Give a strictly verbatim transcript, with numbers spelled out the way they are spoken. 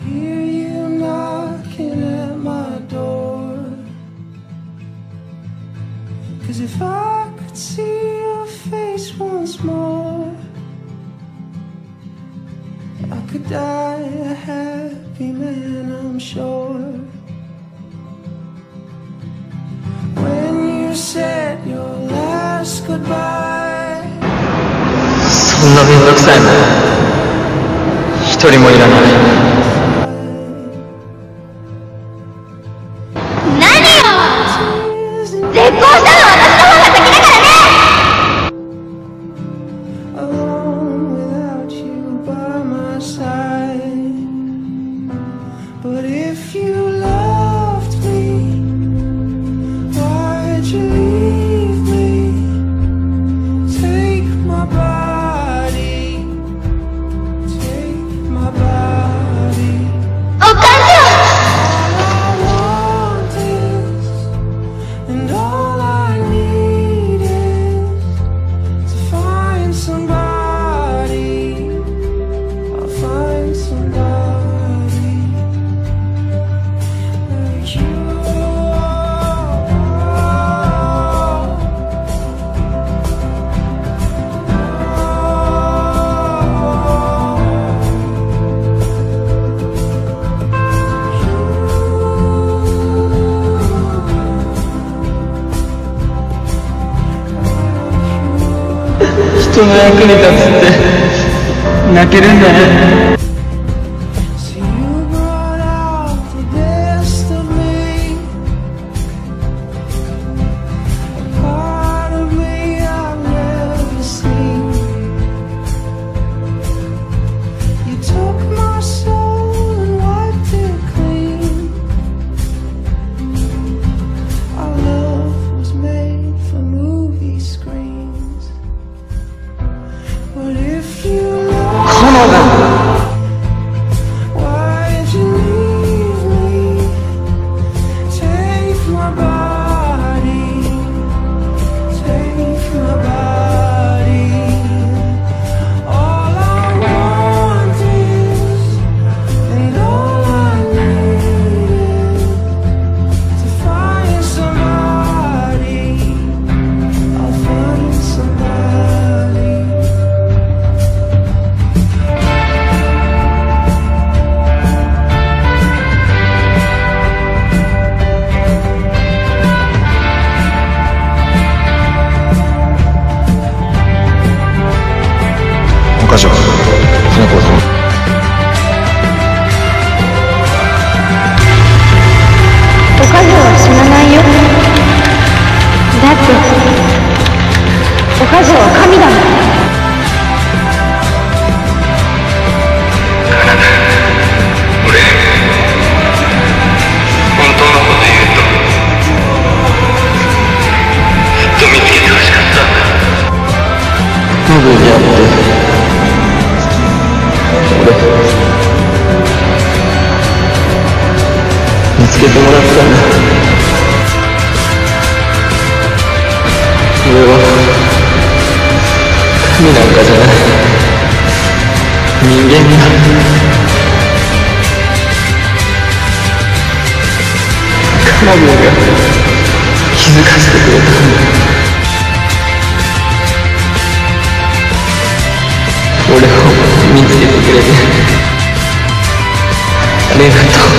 hear you knocking at my door. 'Cause if I could see your face once more, I could die a happy man, I'm sure. When you said your last goodbye, そんなめんどくさいもん一人もいらない。 何よ、絶交したのは私の方が先だからね。 alone without you by my side. But if you loved me, why'd you leave me? Take my body, take my body. お母さん All I want is, and all I need is to find somebody. I'll find somebody like you. You. 人の役に立つって泣けるんだね。 So you brought out the best of me, a part of me I've never seen. You took my soul and wiped it clean. Our love was made for movie screens. But if you love, カナダ why'd you leave me? Take my body, take my body. All I want is, and all I need is to find somebody. I'll find somebody. Okajo, Kanako さん。 おかずは死なないよ。だっておかずは神だもん。 俺、本当のこと言うと、ずっと見つけてほしかったんだ。ノブに会って、俺、見つけてもらったんだ。俺は、神なんかじゃない。人間だ。カナブンが気づかせてくれたんだ。俺を見つけてくれてありがとう。